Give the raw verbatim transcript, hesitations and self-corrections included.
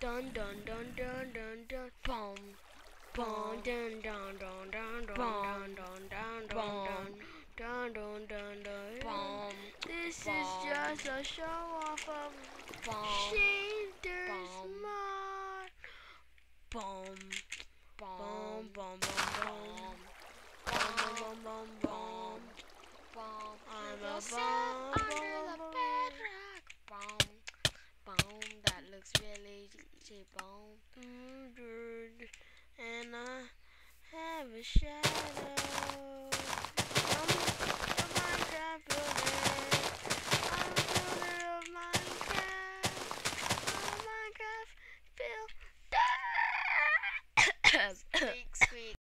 Dun dun dun dun dun dun. Boom. Boom. Dun dun dun dun dun dun dun dun dun dun dun dun dun dun. This is just a show off of Shaders Smart. Boom. Boom. Boom. Boom. Boom. Boom. Boom. Boom. Boom. Boom. I'm a bomb. Under the bedrock. Boom. Boom. That looks really cheap. Boom. And I have a shadow.